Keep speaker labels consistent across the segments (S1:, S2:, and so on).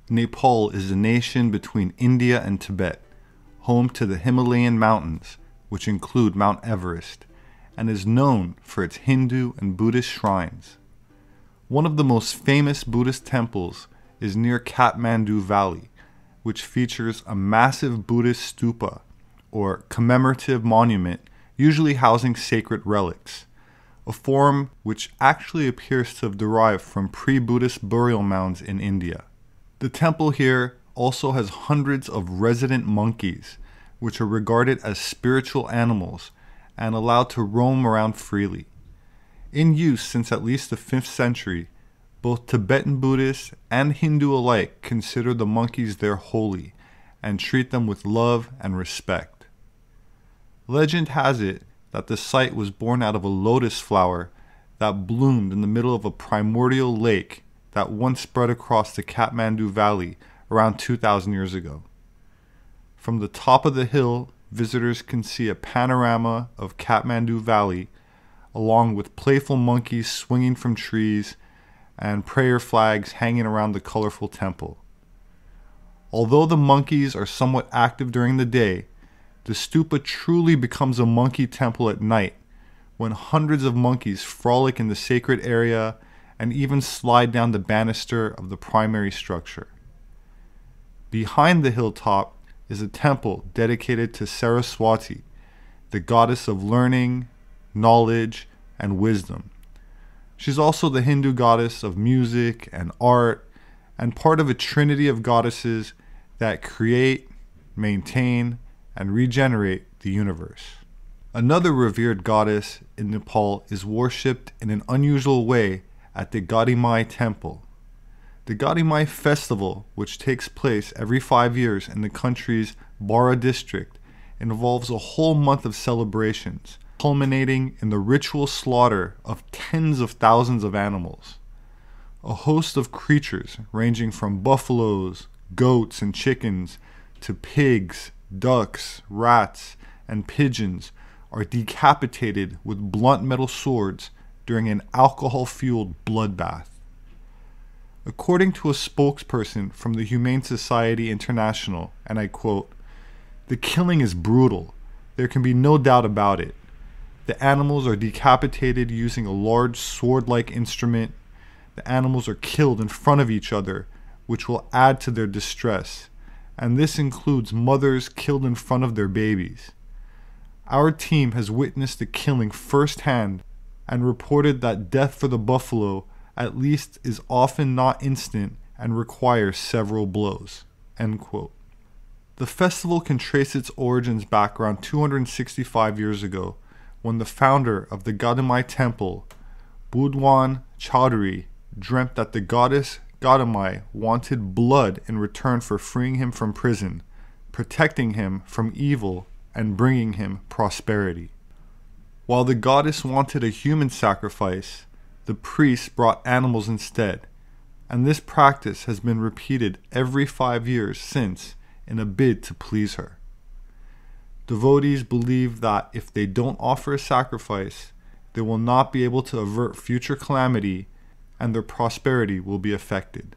S1: Nepal is a nation between India and Tibet, home to the Himalayan mountains, which include Mount Everest, and is known for its Hindu and Buddhist shrines. One of the most famous Buddhist temples is near Kathmandu Valley, which features a massive Buddhist stupa, or commemorative monument, usually housing sacred relics, a form which actually appears to have derived from pre-Buddhist burial mounds in India. The temple here also has hundreds of resident monkeys, which are regarded as spiritual animals and allowed to roam around freely. In use since at least the 5th century, both Tibetan Buddhists and Hindu alike consider the monkeys there holy and treat them with love and respect. Legend has it that the site was born out of a lotus flower that bloomed in the middle of a primordial lake that once spread across the Kathmandu Valley around 2,000 years ago. From the top of the hill, visitors can see a panorama of Kathmandu Valley, along with playful monkeys swinging from trees and prayer flags hanging around the colorful temple. Although the monkeys are somewhat active during the day, the stupa truly becomes a monkey temple at night, when hundreds of monkeys frolic in the sacred area and even slide down the banister of the primary structure. Behind the hilltop is a temple dedicated to Saraswati, the goddess of learning, knowledge, and wisdom. She's also the Hindu goddess of music and art, and part of a trinity of goddesses that create, maintain, and regenerate the universe. Another revered goddess in Nepal is worshipped in an unusual way at the Gadimai temple. The Gadimai festival, which takes place every 5 years in the country's Bara district, involves a whole month of celebrations, culminating in the ritual slaughter of tens of thousands of animals. A host of creatures ranging from buffaloes, goats, and chickens to pigs, ducks, rats, and pigeons are decapitated with blunt metal swords during an alcohol-fueled bloodbath. According to a spokesperson from the Humane Society International, and I quote, "The killing is brutal. There can be no doubt about it. The animals are decapitated using a large sword-like instrument. The animals are killed in front of each other, which will add to their distress, and this includes mothers killed in front of their babies. Our team has witnessed the killing firsthand and reported that death for the buffalo at least is often not instant and requires several blows." End quote. The festival can trace its origins back around 265 years ago, when the founder of the Gadimai temple, Budwan Chaudhary, dreamt that the goddess Gadimai wanted blood in return for freeing him from prison, protecting him from evil, and bringing him prosperity. While the goddess wanted a human sacrifice, the priests brought animals instead, and this practice has been repeated every 5 years since in a bid to please her. Devotees believe that if they don't offer a sacrifice, they will not be able to avert future calamity and their prosperity will be affected.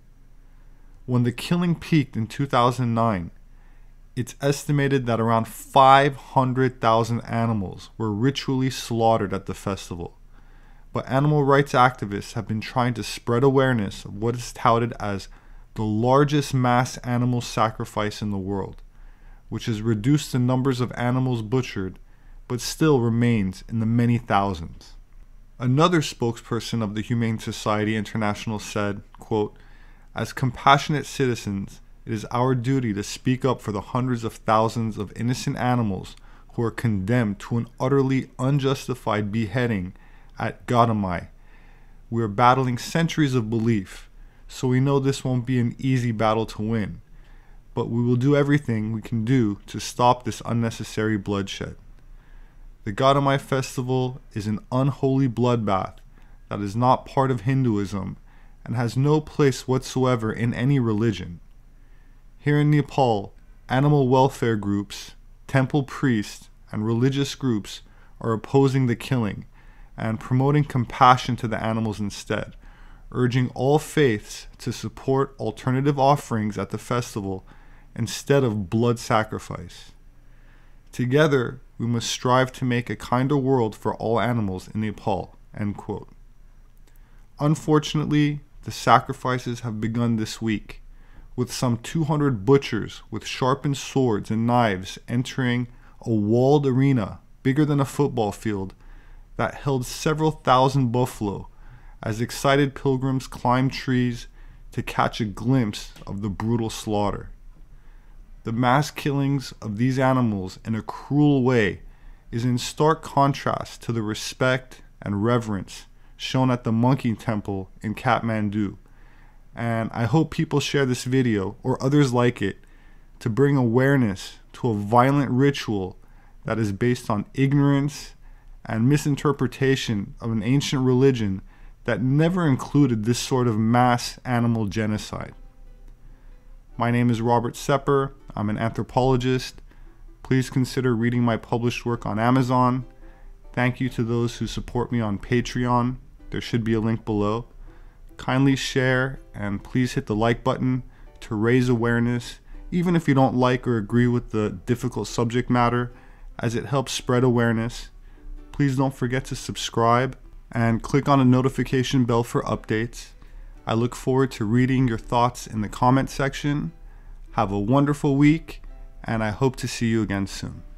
S1: When the killing peaked in 2009, it's estimated that around 500,000 animals were ritually slaughtered at the festival. But animal rights activists have been trying to spread awareness of what is touted as the largest mass animal sacrifice in the world, which has reduced the numbers of animals butchered, but still remains in the many thousands. Another spokesperson of the Humane Society International said, quote, "As compassionate citizens, it is our duty to speak up for the hundreds of thousands of innocent animals who are condemned to an utterly unjustified beheading at Gadimai. We are battling centuries of belief, so we know this won't be an easy battle to win, but we will do everything we can do to stop this unnecessary bloodshed. The Gadimai festival is an unholy bloodbath that is not part of Hinduism and has no place whatsoever in any religion. Here in Nepal, animal welfare groups, temple priests, and religious groups are opposing the killing and promoting compassion to the animals instead, urging all faiths to support alternative offerings at the festival instead of blood sacrifice. Together, we must strive to make a kinder world for all animals in Nepal." End quote. Unfortunately, the sacrifices have begun this week, with some 200 butchers with sharpened swords and knives entering a walled arena bigger than a football field that held several thousand buffalo as excited pilgrims climbed trees to catch a glimpse of the brutal slaughter. The mass killings of these animals in a cruel way is in stark contrast to the respect and reverence shown at the monkey temple in Kathmandu, and I hope people share this video or others like it to bring awareness to a violent ritual that is based on ignorance and misinterpretation of an ancient religion that never included this sort of mass animal genocide. My name is Robert Sepehr. I'm an anthropologist. Please consider reading my published work on Amazon. Thank you to those who support me on Patreon. There should be a link below. Kindly share and please hit the like button to raise awareness, even if you don't like or agree with the difficult subject matter, as it helps spread awareness. Please don't forget to subscribe and click on a notification bell for updates. I look forward to reading your thoughts in the comment section. Have a wonderful week, and I hope to see you again soon.